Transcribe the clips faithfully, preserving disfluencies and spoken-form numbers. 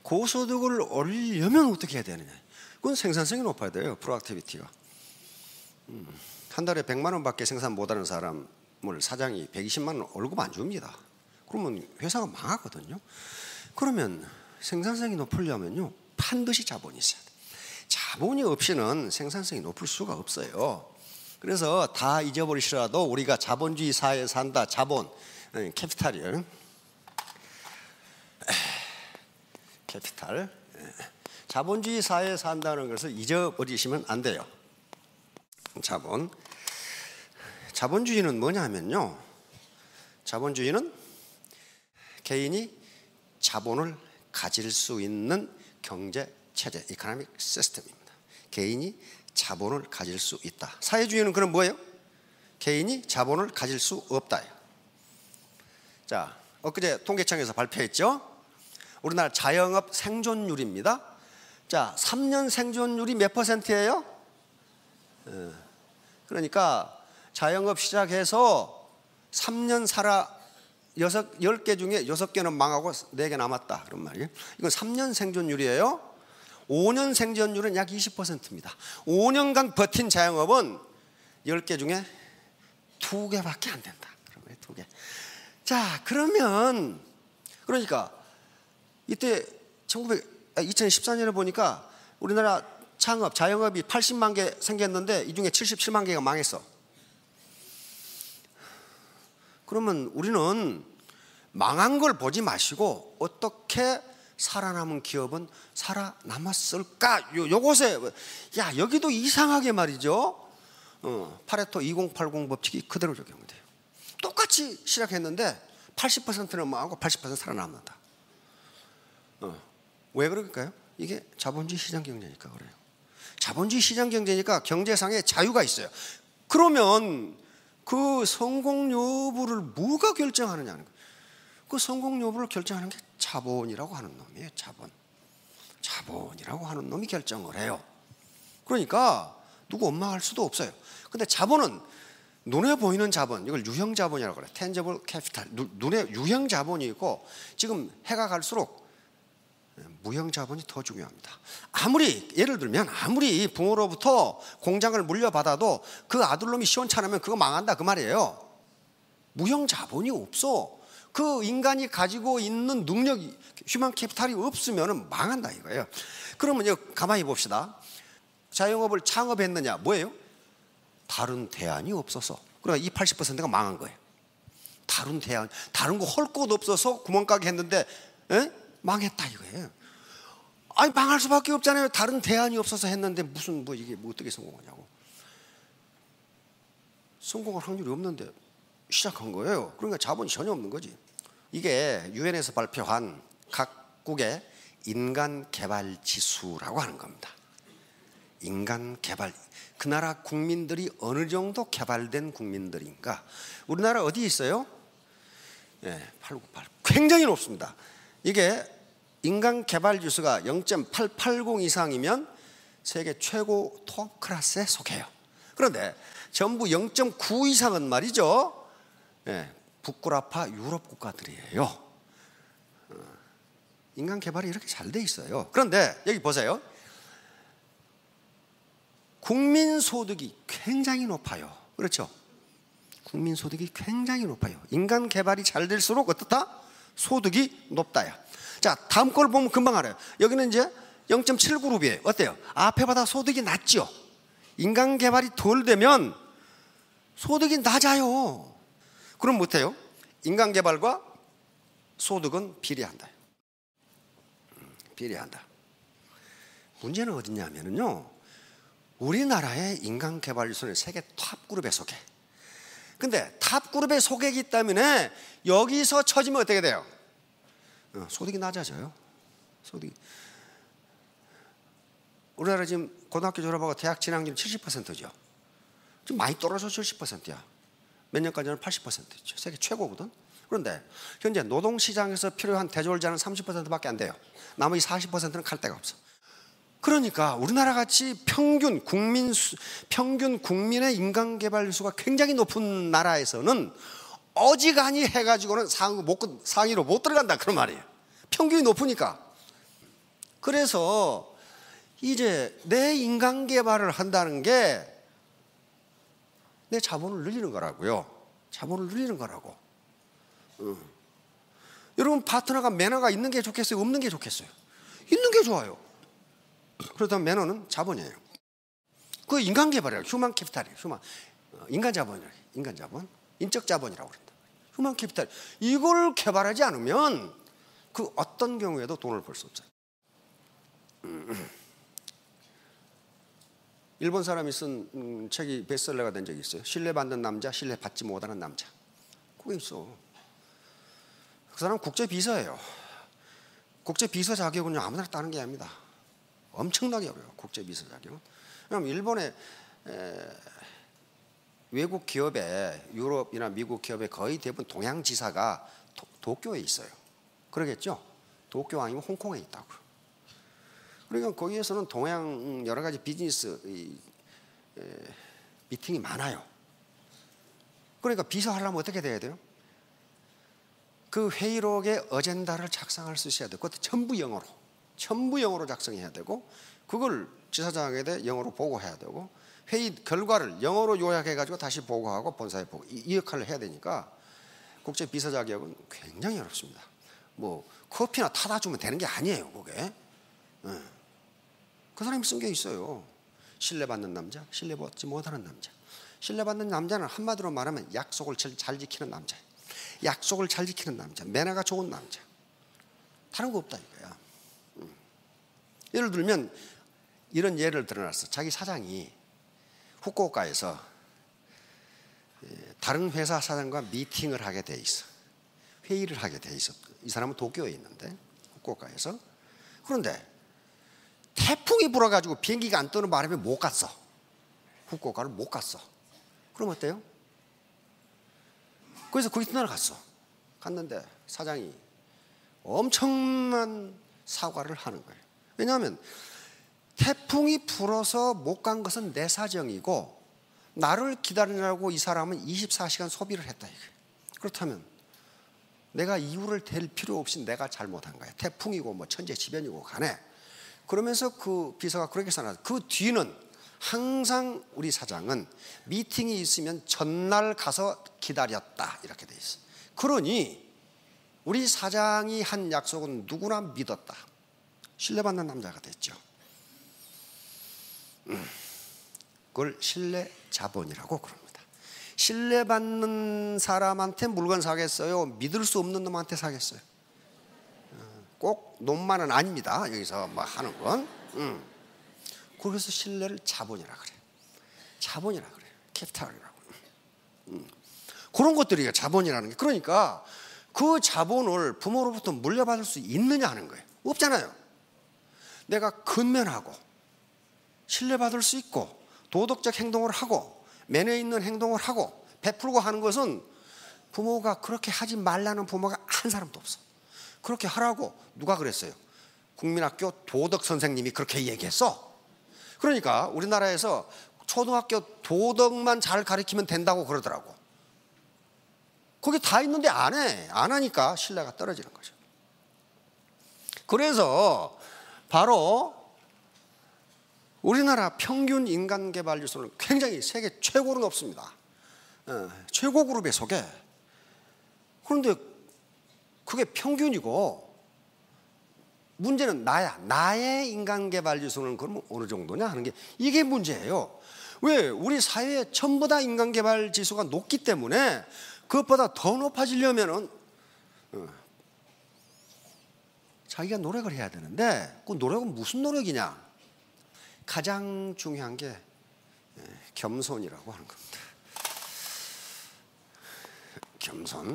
고소득을 올리려면 어떻게 해야 되느냐? 그건 생산성이 높아야 돼요. 프로액티비티가. 음, 한 달에 백만 원밖에 생산 못하는 사람을 사장이 백이십만 원 월급 안 줍니다. 그러면 회사가 망하거든요. 그러면 생산성이 높으려면요, 반드시 자본이 있어야 돼요. 자본이 없이는 생산성이 높을 수가 없어요. 그래서 다 잊어버리시라도 우리가 자본주의 사회에 산다. 자본, 캐피탈이에요. 캐피탈. 자본주의 사회에 산다는 것을 잊어버리시면 안 돼요. 자본. 자본주의는 뭐냐면요, 자본주의는 개인이 자본을 가질 수 있는 경제 체제, 이코노믹 시스템입니다. 개인이 자본을 가질 수 있다. 사회주의는 그럼 뭐예요? 개인이 자본을 가질 수 없다. 자, 엊그제 통계청에서 발표했죠. 우리나라 자영업 생존율입니다. 자, 삼 년 생존율이 몇 퍼센트예요? 그러니까 자영업 시작해서 삼 년 살아 여섯, 열 개 중에 여섯 개는 망하고 네 개 남았다. 그런 말이에요. 이건 삼 년 생존율이에요. 오 년 생존율은 약 이십 퍼센트입니다. 오 년간 버틴 자영업은 열 개 중에 두 개밖에 안 된다. 그러면 두 개. 자, 그러면 그러니까 이때 이천십사 년에 보니까 우리나라 창업, 자영업이 팔십만 개 생겼는데 이 중에 칠십칠만 개가 망했어. 그러면 우리는 망한 걸 보지 마시고 어떻게 살아남은 기업은 살아남았을까? 요, 요것에, 야, 여기도 이상하게 말이죠. 어, 파레토 이공팔공 법칙이 그대로 적용돼요. 똑같이 시작했는데 팔십 퍼센트는 망하고 팔십 퍼센트 살아남는다. 어, 왜 그럴까요? 이게 자본주의 시장 경제니까 그래요. 자본주의 시장 경제니까 경제상의 자유가 있어요. 그러면 그 성공 여부를 뭐가 결정하느냐는 거예요. 그 성공 여부를 결정하는 게 자본이라고 하는 놈이에요. 자본. 자본이라고 하는 놈이 결정을 해요. 그러니까 누구 원망할 수도 없어요. 근데 자본은 눈에 보이는 자본, 이걸 유형 자본이라고 그래요. tangible capital. 눈에 유형 자본이 있고 지금 해가 갈수록 무형 자본이 더 중요합니다. 아무리 예를 들면 아무리 부모로부터 공장을 물려받아도 그 아들놈이 시원찮으면 그거 망한다 그 말이에요. 무형 자본이 없어. 그 인간이 가지고 있는 능력, 휴먼 캐피탈이 없으면 망한다 이거예요. 그러면 이거 가만히 봅시다. 자영업을 창업했느냐 뭐예요? 다른 대안이 없어서. 그러니까 이 팔십 퍼센트가 망한 거예요. 다른 대안, 다른 거 할 곳 없어서 구멍가게 했는데 에? 망했다 이거예요. 아니 망할 수밖에 없잖아요. 다른 대안이 없어서 했는데 무슨 뭐 이게 뭐 어떻게 성공하냐고. 성공할 확률이 없는데 시작한 거예요. 그러니까 자본이 전혀 없는 거지. 이게 유엔에서 발표한 각국의 인간 개발 지수라고 하는 겁니다. 인간 개발. 그 나라 국민들이 어느 정도 개발된 국민들인가. 우리나라 어디 있어요? 예, 팔구팔. 굉장히 높습니다. 이게 인간 개발 지수가 영 점 팔팔공 이상이면 세계 최고 톱 클래스에 속해요. 그런데 전부 영 점 구 이상은 말이죠. 예, 북구라파 유럽 국가들이에요. 인간 개발이 이렇게 잘 돼 있어요. 그런데 여기 보세요. 국민 소득이 굉장히 높아요. 그렇죠? 국민 소득이 굉장히 높아요. 인간 개발이 잘 될수록 어떻다? 소득이 높다야. 자, 다음 걸 보면 금방 알아요. 여기는 이제 영 점 칠 그룹이에요. 어때요? 앞에보다 소득이 낮죠? 인간 개발이 덜 되면 소득이 낮아요. 그럼 못해요? 인간 개발과 소득은 비례한다. 비례한다. 문제는 어디냐면요, 우리나라의 인간 개발 지수는 세계 탑 그룹에 속해. 근데 탑 그룹에 속해 있기 때문에 여기서 처지면 어떻게 돼요? 어, 소득이 낮아져요. 소득이. 우리나라 지금 고등학교 졸업하고 대학 진학률 칠십 퍼센트죠. 지금 많이 떨어져 칠십 퍼센트야. 몇 년간 전에 팔십 퍼센트죠. 세계 최고거든. 그런데 현재 노동시장에서 필요한 대졸자는 삼십 퍼센트밖에 안 돼요. 나머지 사십 퍼센트는 갈 데가 없어. 그러니까 우리나라 같이 평균 국민 수, 평균 국민의 인간 개발 지수가 굉장히 높은 나라에서는 어지간히 해가지고는 상, 못, 상위로 못 들어간다 그런 말이에요. 평균이 높으니까. 그래서 이제 내 인간 개발을 한다는 게 내 자본을 늘리는 거라고요. 자본을 늘리는 거라고. 응. 여러분, 파트너가 매너가 있는 게 좋겠어요? 없는 게 좋겠어요? 있는 게 좋아요. 그렇다면 매너는 자본이에요. 그 인간 개발이에요. 휴먼 캐피탈이에요. 휴먼. 인간 자본이에요. 인간 자본. 인적 자본이라고 그런다. 휴먼 캐피탈. 이걸 개발하지 않으면 그 어떤 경우에도 돈을 벌 수 없어요. 음. 일본 사람이 쓴 음, 책이 베스트셀러가 된 적이 있어요. 신뢰받는 남자, 신뢰받지 못하는 남자. 그게 있어. 그 사람은 국제비서예요. 국제비서 자격은요, 아무나 따는 게 아닙니다. 엄청나게 어려워요. 국제비서 자격은. 왜냐하면 일본의 에, 외국 기업에, 유럽이나 미국 기업에 거의 대부분 동양지사가 도, 도쿄에 있어요. 그러겠죠? 도쿄 아니면 홍콩에 있다고요. 그러니까 거기에서는 동양 여러 가지 비즈니스 이, 에, 미팅이 많아요. 그러니까 비서 하려면 어떻게 돼야 돼요? 그 회의록의 어젠다를 작성할 수 있어야 돼요. 그것도 전부 영어로. 전부 영어로 작성해야 되고, 그걸 지사장에게 영어로 보고해야 되고, 회의 결과를 영어로 요약해가지고 다시 보고하고 본사에 보고, 이, 이 역할을 해야 되니까 국제 비서 자격은 굉장히 어렵습니다. 뭐 커피나 타다 주면 되는 게 아니에요, 그게. 네. 그 사람이 쓴 게 있어요. 신뢰받는 남자, 신뢰받지 못하는 남자. 신뢰받는 남자는 한마디로 말하면 약속을 잘 지키는 남자예요. 약속을 잘 지키는 남자, 매너가 좋은 남자. 다른 거 없다 이거야. 음. 예를 들면 이런 예를 들어놨어. 자기 사장이 후쿠오카에서 다른 회사 사장과 미팅을 하게 돼 있어. 회의를 하게 돼 있어. 이 사람은 도쿄에 있는데, 후쿠오카에서. 그런데 태풍이 불어가지고 비행기가 안 뜨는 바람에 못 갔어. 후쿠오카를 못 갔어. 그럼 어때요? 그래서 그 이튿날 갔어. 갔는데 사장이 엄청난 사과를 하는 거예요. 왜냐하면 태풍이 불어서 못 간 것은 내 사정이고, 나를 기다리느라고 이 사람은 이십사 시간 소비를 했다 이거예요. 그렇다면 내가 이유를 댈 필요 없이 내가 잘못한 거야. 태풍이고 뭐 천재지변이고 간에. 그러면서 그 비서가 그렇게 써놨어요. 그 뒤는 항상 우리 사장은 미팅이 있으면 전날 가서 기다렸다 이렇게 돼 있어. 그러니 우리 사장이 한 약속은 누구나 믿었다. 신뢰받는 남자가 됐죠. 음, 그걸 신뢰 자본이라고 그럽니다. 신뢰받는 사람한테 물건 사겠어요? 믿을 수 없는 놈한테 사겠어요? 꼭 놈만은 아닙니다. 여기서 뭐 하는 건. 음. 그래서 신뢰를 자본이라 그래요. 자본이라 그래요. 캐피탈이라고. 음. 그런 것들이 자본이라는 게. 그러니까 그 자본을 부모로부터 물려받을 수 있느냐 하는 거예요. 없잖아요. 내가 근면하고 신뢰받을 수 있고 도덕적 행동을 하고 매너 있는 행동을 하고 베풀고 하는 것은 부모가 그렇게 하지 말라는 부모가 한 사람도 없어. 그렇게 하라고 누가 그랬어요? 국민학교 도덕 선생님이 그렇게 얘기했어. 그러니까 우리나라에서 초등학교 도덕만 잘 가르치면 된다고 그러더라고. 그게 다 있는데 안 해. 안 하니까 신뢰가 떨어지는 거죠. 그래서 바로 우리나라 평균 인간 개발 지수는 굉장히 세계 최고로 높습니다. 어, 최고 그룹에 속해. 그런데 그게 평균이고, 문제는 나야. 나의 인간 개발 지수는 그러면 어느 정도냐 하는 게 이게 문제예요. 왜? 우리 사회에 전부 다 인간 개발 지수가 높기 때문에 그것보다 더 높아지려면은 어, 자기가 노력을 해야 되는데, 그 노력은 무슨 노력이냐? 가장 중요한 게 겸손이라고 하는 겁니다. 겸손.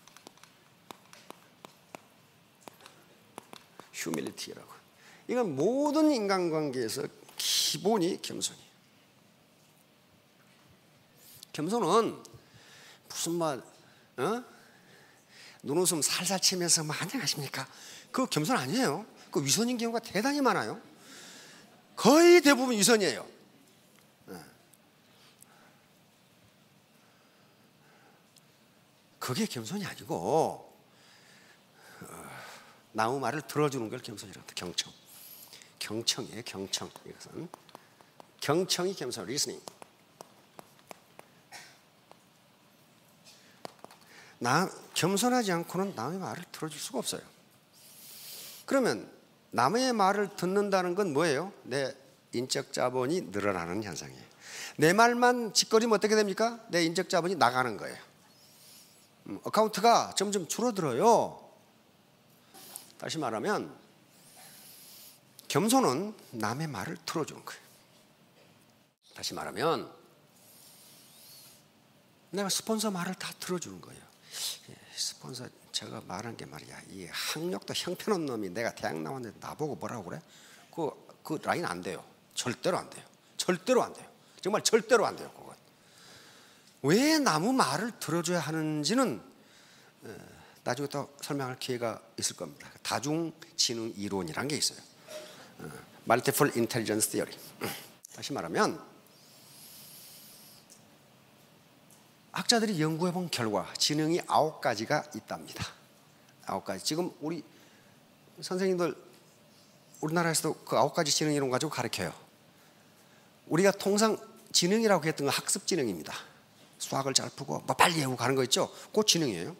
휴밀리티라고. 이건 모든 인간관계에서 기본이 겸손이에요. 겸손은 무슨 말, 어? 눈웃음 살살 치면서 뭐 안녕하십니까? 그거 겸손 아니에요. 그 위선인 경우가 대단히 많아요. 거의 대부분 위선이에요. 그게 겸손이 아니고, 나무 말을 들어주는 걸 겸손이라고 합니다. 경청. 경청이에요. 경청. 이것은 경청이 겸손, 리스닝. 나 겸손하지 않고는 남의 말을 들어줄 수가 없어요. 그러면 남의 말을 듣는다는 건 뭐예요? 내 인적 자본이 늘어나는 현상이에요. 내 말만 짓거리면 어떻게 됩니까? 내 인적 자본이 나가는 거예요. 음, 어카운트가 점점 줄어들어요. 다시 말하면 겸손은 남의 말을 들어주는 거예요. 다시 말하면 내가 스폰서 말을 다 들어주는 거예요. 예, 스폰서 제가 말한 게 말이야, 이 학력도 형편없는 놈이 내가 대학 나왔는데 나보고 뭐라고 그래? 그, 그 라인 안 돼요. 절대로 안 돼요. 절대로 안 돼요. 정말 절대로 안 돼요. 그건. 왜 남의 말을 들어줘야 하는지는 어, 나중에 또 설명할 기회가 있을 겁니다. 다중지능 이론이라는 게 있어요. 어, Multiple Intelligence Theory. 다시 말하면 학자들이 연구해 본 결과 지능이 아홉 가지가 있답니다. 아홉 가지. 지금 우리 선생님들 우리나라에서도 그 아홉 가지 지능 이론 가지고 가르쳐요. 우리가 통상 지능이라고 했던 건 학습 지능입니다. 수학을 잘 푸고 뭐 빨리 외우고 가는 거 있죠? 그거 지능이에요.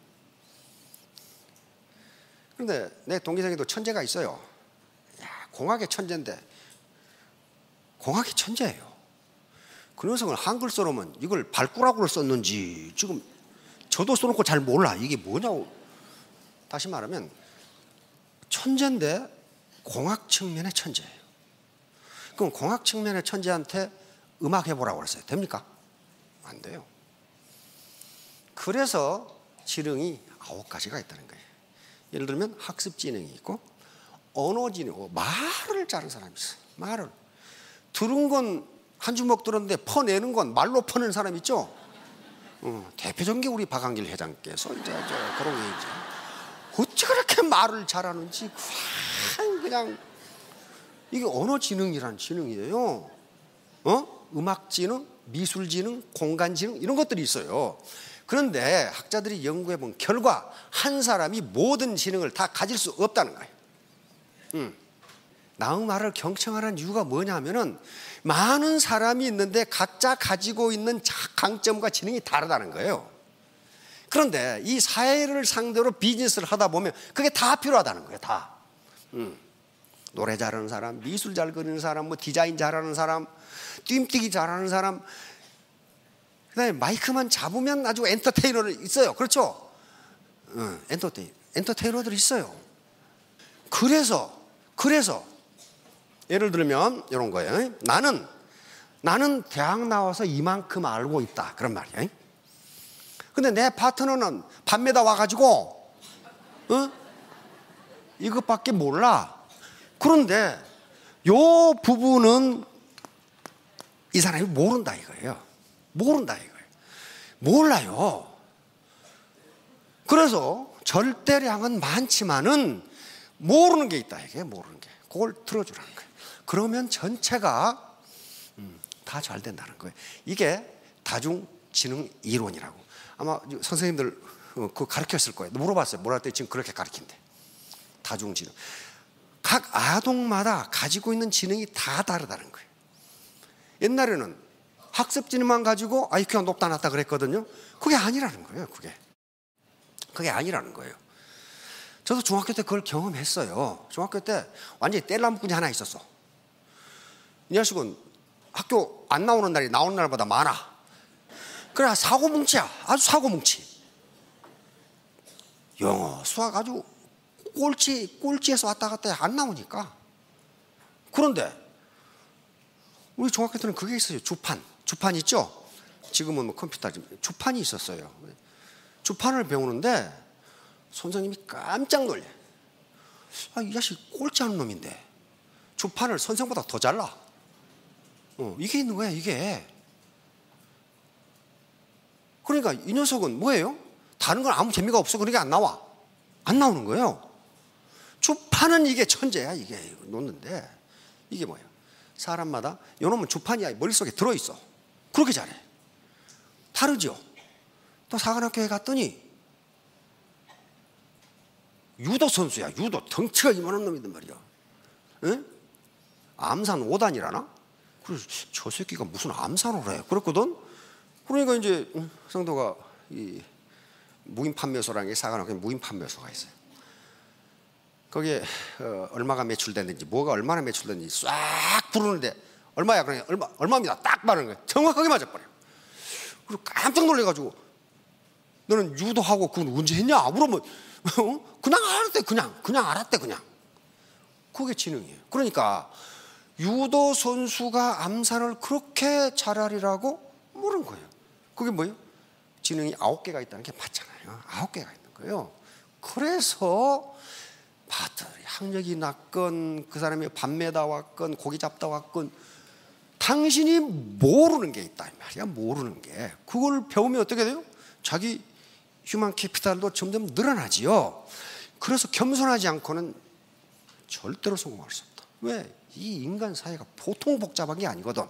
그런데 내 동기생에도 천재가 있어요. 야, 공학의 천재인데 공학의 천재예요. 그 녀석은 한글 써놓으면 이걸 발꾸라구를 썼는지 지금 저도 써놓고 잘 몰라. 이게 뭐냐고. 다시 말하면 천재인데 공학 측면의 천재예요. 그럼 공학 측면의 천재한테 음악 해보라고 그랬어요. 됩니까? 안 돼요. 그래서 지능이 아홉 가지가 있다는 거예요. 예를 들면 학습 지능이 있고 언어 지능, 말을 잘하는 사람이 있어요. 말을 들은 건 한 주먹 들었는데 퍼내는 건 말로 퍼내는 사람 있죠. 어, 대표적인 게 우리 박한길 회장께서 이제 저 그런 게 이제 어찌 그렇게 말을 잘하는지 그냥 이게 언어 지능이라는 지능이에요. 어? 음악 지능, 미술 지능, 공간 지능 이런 것들이 있어요. 그런데 학자들이 연구해 본 결과 한 사람이 모든 지능을 다 가질 수 없다는 거예요. 음. 남의 말을 경청하라는 이유가 뭐냐면은 많은 사람이 있는데 각자 가지고 있는 강점과 지능이 다르다는 거예요. 그런데 이 사회를 상대로 비즈니스를 하다 보면 그게 다 필요하다는 거예요. 다. 음. 노래 잘하는 사람, 미술 잘 그리는 사람, 뭐 디자인 잘하는 사람, 뜀뛰기 잘하는 사람, 그다음에 마이크만 잡으면 아주 엔터테이너를 있어요. 그렇죠? 어, 엔터테이, 엔터테이너들이 있어요. 그래서 그래서 예를 들면 이런 거예요. 나는 나는 대학 나와서 이만큼 알고 있다. 그런 말이에요. 근데 내 파트너는 밤에다 와가지고 어? 이것밖에 몰라. 그런데 요 부분은 이 사람이 모른다 이거예요. 모른다 이거예요. 몰라요. 그래서 절대량은 많지만은 모르는 게 있다 이게 모르는 게. 그걸 들어주라는 거예요. 그러면 전체가 음, 다 잘 된다는 거예요. 이게 다중지능 이론이라고. 아마 선생님들 어, 그거 가르쳤을 거예요. 물어봤어요. 뭐라 했더니 지금 그렇게 가르친대. 다중지능. 각 아동마다 가지고 있는 지능이 다 다르다는 거예요. 옛날에는 학습 지능만 가지고 아이큐가 높다 낮다 그랬거든요. 그게 아니라는 거예요. 그게. 그게 아니라는 거예요. 저도 중학교 때 그걸 경험했어요. 중학교 때 완전히 뗄나무꾼이 하나 있었어. 이 녀석은 학교 안 나오는 날이 나오는 날보다 많아. 그래 사고뭉치야. 아주 사고뭉치. 영어, 수학 아주 꼴찌, 꼴찌에서 왔다 갔다 안 나오니까. 그런데 우리 중학교 때는 그게 있어요. 주판. 주판 있죠? 지금은 뭐 컴퓨터, 주판이 있었어요. 주판을 배우는데 선생님이 깜짝 놀래. 아, 이 자식 꼴찌하는 놈인데 주판을 선생보다 더 잘라. 어, 이게 있는 거야 이게. 그러니까 이 녀석은 뭐예요? 다른 건 아무 재미가 없어. 그러니까 안 나와. 안 나오는 거예요. 주판은 이게 천재야 이게 놓는데 이게 뭐야? 사람마다 요놈은 주판이야 머릿속에 들어있어. 그렇게 잘해. 다르죠. 또 사관학교에 갔더니 유도 선수야. 유도 덩치가 이만한 놈이단 말이야. 응? 암산 오 단이라나? 그래서 저 새끼가 무슨 암산을 해? 그랬거든. 그러니까 이제 성도가 이 무인 판매소라는 게 사관학교 무인 판매소가 있어요. 거기에 어, 얼마가 매출됐는지, 뭐가 얼마나 매출됐는지 싹 부르는데 얼마야? 그러니 얼마 얼마입니다. 딱 말하는 거예요. 정확하게 맞아버려. 그리고 깜짝 놀래가지고 너는 유도하고 그건 언제 했냐? 물어보면 어? 그냥 알았대, 그냥 그냥 알았대, 그냥. 그게 지능이에요. 그러니까 유도 선수가 암산을 그렇게 잘하리라고 모르는 거예요. 그게 뭐예요? 지능이 아홉 개가 있다는 게 맞잖아요. 아홉 개가 있는 거예요. 그래서 바들 학력이 낮건 그 사람이 밤매다 왔건 고기 잡다 왔건 당신이 모르는 게 있다 이 말이야. 모르는 게. 그걸 배우면 어떻게 돼요? 자기 휴먼 캐피탈도 점점 늘어나지요. 그래서 겸손하지 않고는 절대로 성공할 수 없다. 왜? 이 인간 사회가 보통 복잡한 게 아니거든.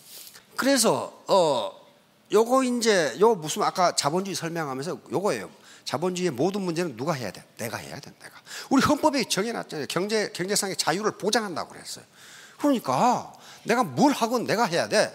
그래서 어 요거 이제 요 무슨 아까 자본주의 설명하면서 요거예요. 자본주의의 모든 문제는 누가 해야 돼? 내가 해야 돼. 내가. 우리 헌법에 정해놨잖아요. 경제 경제상의 자유를 보장한다고 그랬어요. 그러니까 내가 뭘 하건 내가 해야 돼.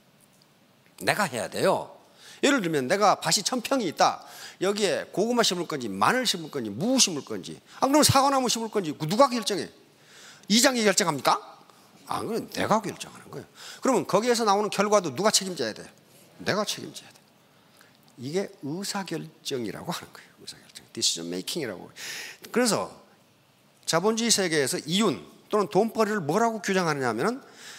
내가 해야 돼요. 예를 들면 내가 밭이 천 평이 있다. 여기에 고구마 심을 건지 마늘 심을 건지 무 심을 건지 안 그러면 사과나무 심을 건지 누가 결정해? 이장이 결정합니까? 안 그러면 내가 결정하는 거예요. 그러면 거기에서 나오는 결과도 누가 책임져야 돼? 내가 책임져야 돼. 이게 의사결정이라고 하는 거예요. 의사결정. decision making이라고. 그래서 자본주의 세계에서 이윤 또는 돈벌이를 뭐라고 규정하느냐 하면은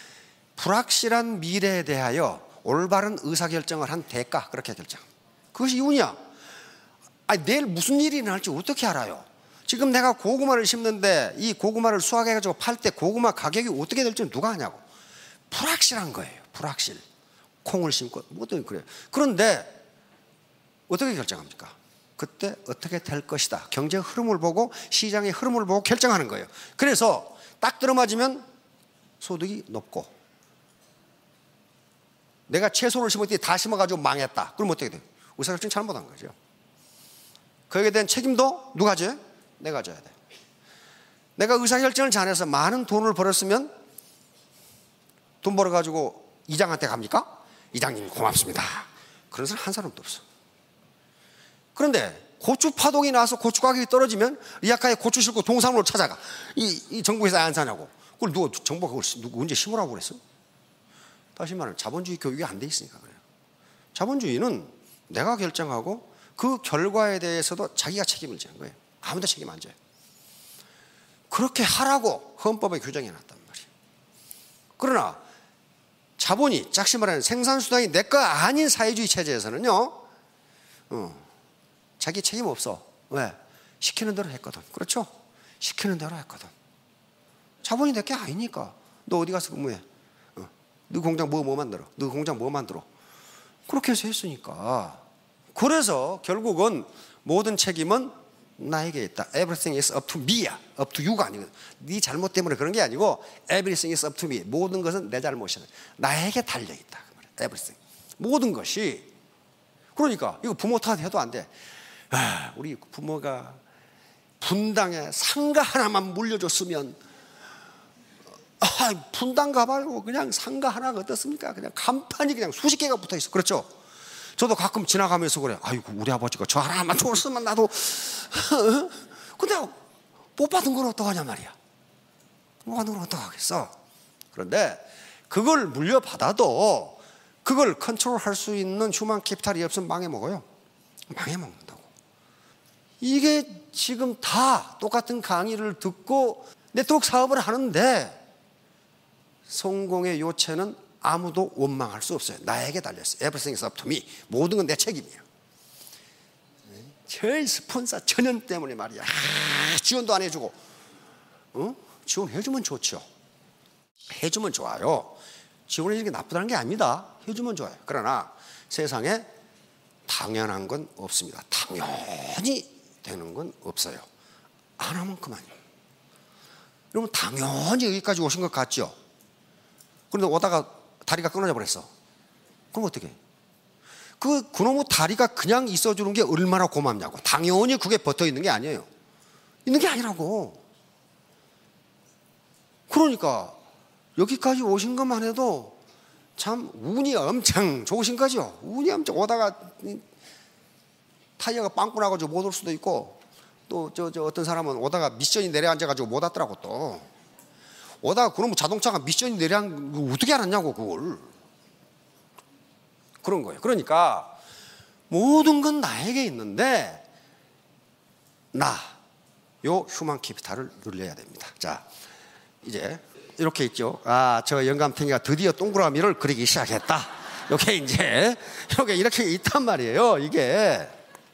불확실한 미래에 대하여 올바른 의사결정을 한 대가, 그렇게 결정. 그것이 이윤이야. 아니, 내일 무슨 일이 일어날지 어떻게 알아요? 지금 내가 고구마를 심는데 이 고구마를 수확해가지고 팔 때 고구마 가격이 어떻게 될지는 누가 아냐고. 불확실한 거예요. 불확실. 콩을 심고 뭐든 그래요. 그런데 어떻게 결정합니까? 그때 어떻게 될 것이다. 경제 흐름을 보고 시장의 흐름을 보고 결정하는 거예요. 그래서 딱 들어맞으면 소득이 높고, 내가 채소를 심었더니 다 심어가지고 망했다. 그럼 어떻게 돼요? 의사결정 잘못한 거죠. 거기에 대한 책임도 누가 져요? 내가 져야 돼. 내가 의사결정을 잘해서 많은 돈을 벌었으면 돈 벌어가지고 이장한테 갑니까? 이장님 고맙습니다. 그런 사람 한 사람도 없어. 그런데 고추 파동이 나서 고추 가격이 떨어지면 리아카에 고추 싣고 동산으로 찾아가. 이, 이 정부에서 안 사냐고. 그걸 누가, 정부가 그걸 누구 언제 심으라고 그랬어? 다시 말하면 자본주의 교육이 안 돼 있으니까 그래요. 자본주의는 내가 결정하고 그 결과에 대해서도 자기가 책임을 지는 거예요. 아무도 책임 안 져요. 그렇게 하라고 헌법에 규정해 놨단 말이에요. 그러나 자본이, 짝시 말하는 생산수단이 내 거 아닌 사회주의 체제에서는요, 어, 자기 책임 없어. 왜? 시키는 대로 했거든. 그렇죠? 시키는 대로 했거든. 자본이 내 게 아니니까. 너 어디 가서 근무해? 어. 너 공장 뭐, 뭐 만들어? 너 공장 뭐 만들어? 그렇게 해서 했으니까. 그래서 결국은 모든 책임은 나에게 있다. Everything is up to me야. up to you가 아니거든. 네 잘못 때문에 그런 게 아니고 Everything is up to me. 모든 것은 내 잘못이야. 나에게 달려있다. Everything. 모든 것이. 그러니까 이거 부모 탓해도 안 돼. 아, 우리 부모가 분당에 상가 하나만 물려줬으면, 아, 분당 가봐요. 그냥 상가 하나가 어떻습니까? 그냥 간판이 그냥 수십 개가 붙어 있어. 그렇죠? 저도 가끔 지나가면서 그래. 아이고, 우리 아버지가 저 하나만 줬으면 나도. 근데 못 받은 건 어떡하냐 말이야. 못 받은 건 어떡하겠어. 그런데 그걸 물려받아도 그걸 컨트롤할 수 있는 휴먼 캐피탈이 없으면 망해먹어요. 망해먹는다고. 이게 지금 다 똑같은 강의를 듣고 네트워크 사업을 하는데 성공의 요체는 아무도 원망할 수 없어요. 나에게 달렸어요. Everything is up to me. 모든 건 내 책임이에요. 제일 스폰서 전현 때문에 말이야. 아, 지원도 안 해주고. 어? 지원해주면 좋죠. 해주면 좋아요. 지원해주는 게 나쁘다는 게 아닙니다. 해주면 좋아요. 그러나 세상에 당연한 건 없습니다. 당연히 되는 건 없어요. 안 하면 그만이에요. 여러분, 당연히 여기까지 오신 것 같죠? 그런데 오다가 다리가 끊어져 버렸어. 그럼 어떻게 해? 그, 그놈의 다리가 그냥 있어주는 게 얼마나 고맙냐고. 당연히 그게 붙어 있는 게 아니에요. 있는 게 아니라고. 그러니까 여기까지 오신 것만 해도 참 운이 엄청 좋으신 거죠. 운이 엄청 오다가 타이어가 빵꾸 나가지고 못 올 수도 있고, 또 저 저 어떤 사람은 오다가 미션이 내려앉아가지고 못 왔더라고. 또 오다가 그러면 자동차가 미션이 내려앉 거 어떻게 알았냐고 그걸. 그런 거예요. 그러니까 모든 건 나에게 있는데 나, 요 휴먼 캐피탈을 늘려야 됩니다. 자, 이제 이렇게 있죠. 아, 저 영감탱이가 드디어 동그라미를 그리기 시작했다. 이렇게 이제 이렇게 이렇게 있단 말이에요. 이게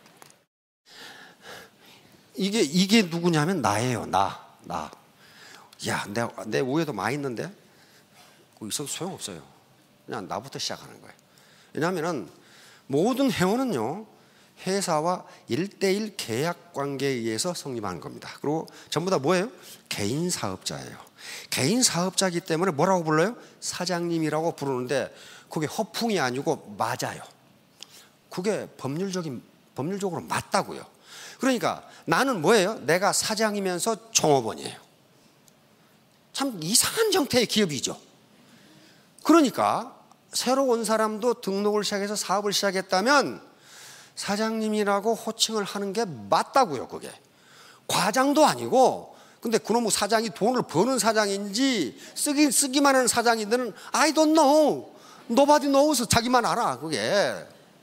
이게 이게 누구냐면 나예요. 나, 나. 야, 내 내 위에도 많이 있는데 그 있어도 소용 없어요. 그냥 나부터 시작하는 거예요. 왜냐하면은 모든 회원은요, 회사와 일대일 계약 관계에 의해서 성립하는 겁니다. 그리고 전부 다 뭐예요? 개인 사업자예요. 개인 사업자이기 때문에 뭐라고 불러요? 사장님이라고 부르는데 그게 허풍이 아니고 맞아요. 그게 법률적인, 법률적으로 맞다고요. 그러니까 나는 뭐예요? 내가 사장이면서 종업원이에요. 참 이상한 형태의 기업이죠. 그러니까 새로 온 사람도 등록을 시작해서 사업을 시작했다면 사장님이라고 호칭을 하는 게 맞다고요. 그게 과장도 아니고, 근데 그놈의 사장이 돈을 버는 사장인지 쓰기, 쓰기만 하는 사장이든 I don't know, nobody knows, 자기만 알아 그게.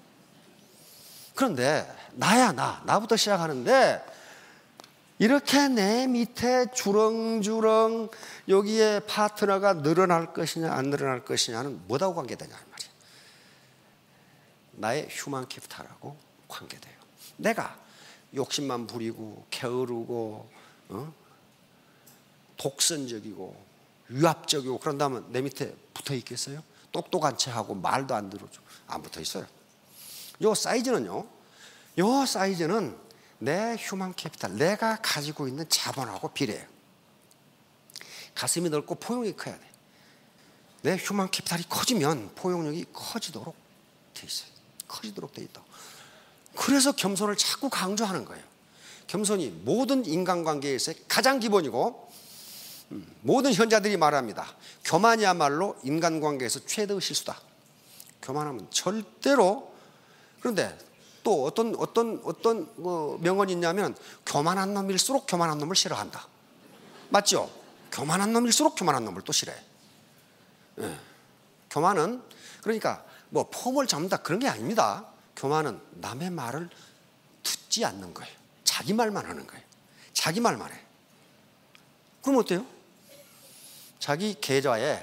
그런데 나야 나, 나부터 시작하는데 이렇게 내 밑에 주렁주렁 여기에 파트너가 늘어날 것이냐 안 늘어날 것이냐는 뭐하고 관계되냐 말이에요. 나의 휴먼 캐피탈하고 관계돼요. 내가 욕심만 부리고 게으르고 어? 독선적이고 위압적이고 그런다면 내 밑에 붙어 있겠어요? 똑똑한 체하고 말도 안 들어줘. 안 붙어 있어요. 요 사이즈는요, 요 사이즈는 내 휴먼 캐피탈, 내가 가지고 있는 자본하고 비례해요. 가슴이 넓고 포용력이 커야 돼. 내 휴먼 캐피탈이 커지면 포용력이 커지도록 돼 있어요. 커지도록 돼 있다. 그래서 겸손을 자꾸 강조하는 거예요. 겸손이 모든 인간관계에서 가장 기본이고, 모든 현자들이 말합니다. 교만이야말로 인간관계에서 최대의 실수다. 교만하면 절대로. 그런데 또 어떤 어떤 어떤 뭐 명언이 있냐면 교만한 놈일수록 교만한 놈을 싫어한다. 맞죠? 교만한 놈일수록 교만한 놈을 또 싫어해. 예. 교만은 그러니까 뭐 폼을 잡는다 그런 게 아닙니다. 교만은 남의 말을 듣지 않는 거예요. 자기 말만 하는 거예요. 자기 말만 해. 그럼 어때요? 자기 계좌에,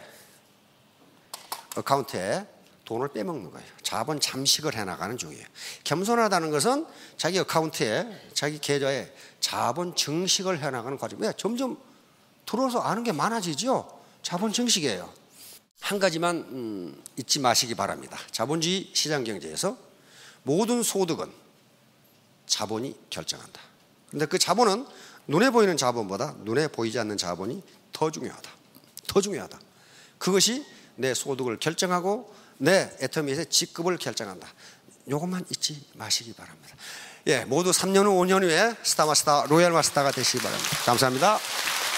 어카운트에 돈을 빼먹는 거예요. 자본 잠식을 해나가는 중이에요. 겸손하다는 것은 자기 어카운트에, 자기 계좌에 자본 증식을 해나가는 과정. 왜? 점점 들어서 아는 게 많아지죠. 자본 증식이에요. 한 가지만 음, 잊지 마시기 바랍니다. 자본주의 시장경제에서 모든 소득은 자본이 결정한다. 그런데 그 자본은 눈에 보이는 자본보다 눈에 보이지 않는 자본이 더 중요하다. 더 중요하다. 그것이 내 소득을 결정하고 내 애터미의 직급을 결정한다. 이것만 잊지 마시기 바랍니다. 예, 모두 삼 년 후, 오 년 후에 스타마스터, 로얄마스터가 되시기 바랍니다. 감사합니다.